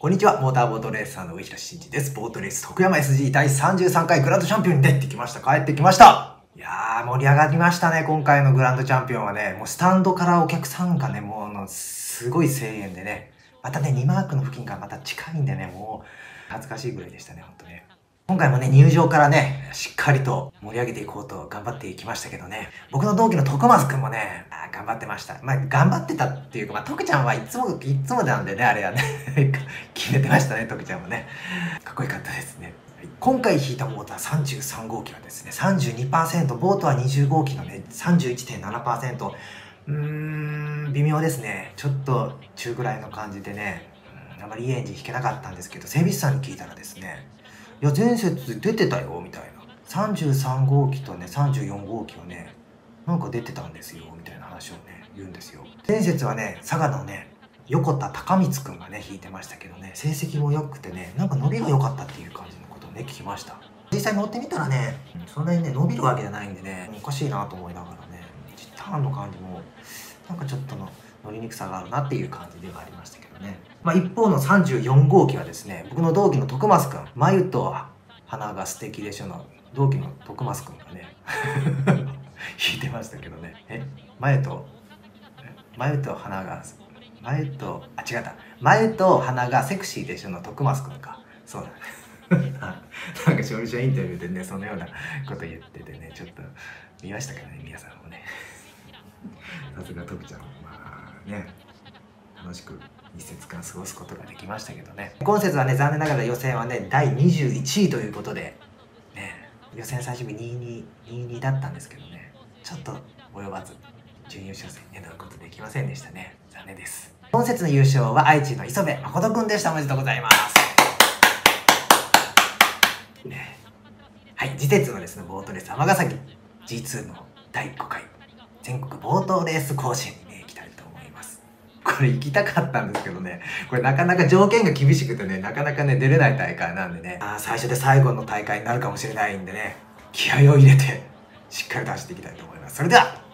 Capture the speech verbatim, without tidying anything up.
こんにちは、モーターボートレーサーの上平慎二です。ボートレース徳山 エスジー 第さんじゅうさんかいグランドチャンピオンに出てきました。帰ってきました。いやー、盛り上がりましたね、今回のグランドチャンピオンはね。もうスタンドからお客さんがね、もうのすごい声援でね、またね、にマークの付近がまた近いんでね、もう恥ずかしいぐらいでしたね、ほんとね。今回もね、入場からね、しっかりと盛り上げていこうと頑張っていきましたけどね。僕の同期の徳松くんもね、あ頑張ってました。まあ、頑張ってたっていうか、まあ、徳ちゃんはいつも、いつもなんでね、あれはね、決めてましたね、徳ちゃんもね。かっこよかったですね。今回引いたボートはさんじゅうさんごうきはですね、さんじゅうにパーセント、ボートはにじゅうごうきのね、さんじゅういちてんななパーセント。うーん、微妙ですね。ちょっと中ぐらいの感じでね、あまりいいエンジン引けなかったんですけど、整備士さんに聞いたらですね、いや、前節出てたよ、みたいな。さんじゅうさんごうきとね、さんじゅうよんごうきはね、なんか出てたんですよ、みたいな話をね、言うんですよ。前節はね、佐賀のね、横田高光くんがね、引いてましたけどね、成績も良くてね、なんか伸びが良かったっていう感じのことをね、聞きました。実際乗ってみたらね、そんなにね、伸びるわけじゃないんでね、おかしいなと思いながらね、ターンの感じも、なんかちょっとの乗りにくさがあるなっていう感じではありましたけどね。まあ一方のさんじゅうよんごうきはですね、僕の同期の徳増くん、眉と鼻が素敵でしょの同期の徳増くんがね、弾いてましたけどね。え眉と、眉と鼻が、眉と、あ、違った。眉と鼻がセクシーでしょの徳増くんか。そうだね。なんか勝利者インタビューでね、そのようなこと言っててね、ちょっと見ましたけどね、皆さんもね。さすが徳ちゃん、まあね、楽しく一節間過ごすことができましたけどね。今節はね、残念ながら予選はね、だいにじゅういちいということで、ね、予選最終日にじゅうに、にじゅうにだったんですけどね、ちょっと及ばず、準優勝戦に乗ることできませんでしたね。残念です。今節の優勝は愛知の磯部誠くんでした。おめでとうございます。ね、はい、次節はですね、ボートレース尼崎 ジーツー のだいごかい全国ボートレース甲子園にね、行きたいと思います。これ行きたかったんですけどね、これなかなか条件が厳しくてね、なかなかね、出れない大会なんでね、あ最初で最後の大会になるかもしれないんでね、気合を入れて、しっかり出していきたいと思います。それでは